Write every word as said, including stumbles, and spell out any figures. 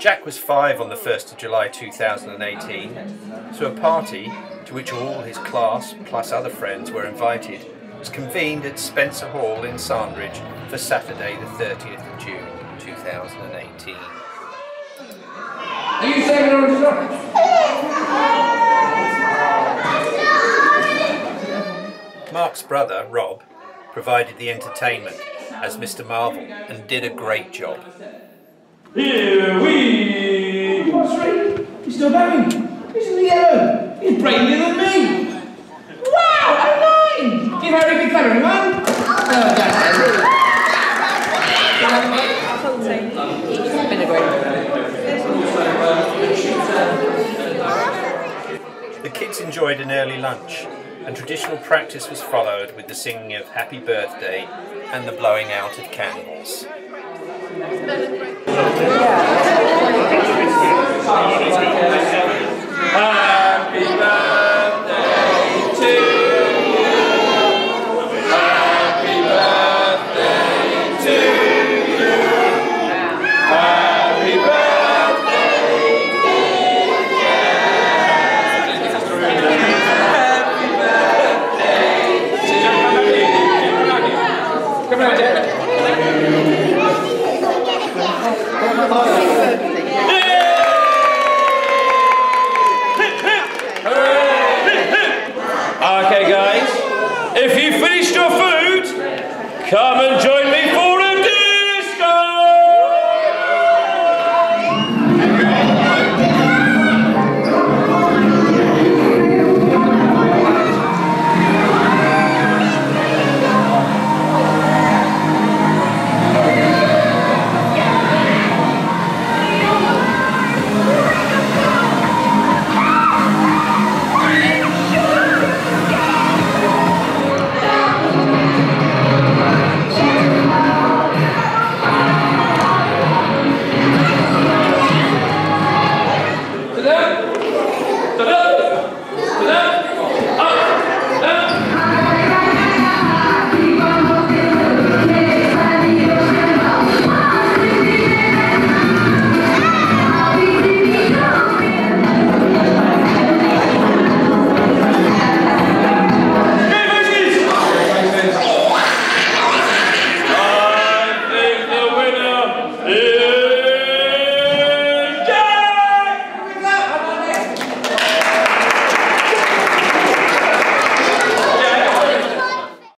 Jack was five on the first of July two thousand eighteen, so a party, to which all his class plus other friends were invited, was convened at Spencer Hall in Sandridge for Saturday the thirtieth of June two thousand eighteen. Are you saving on the Mark's brother, Rob, provided the entertainment as Mister Marvel and did a great job. Here we... Come on, Sri. He's still going. He's in the yellow. He's brainier than me. Wow, oh nine. Give Harry a big clap, everyone. Oh, that's It's been a great The kids enjoyed an early lunch, and traditional practice was followed with the singing of Happy Birthday and the blowing out of candles. Happy birthday to you. Happy birthday to you. Happy birthday, dear Jack. Happy birthday to you. Come on, Jack. Okay guys, if you finished your food, come and join me for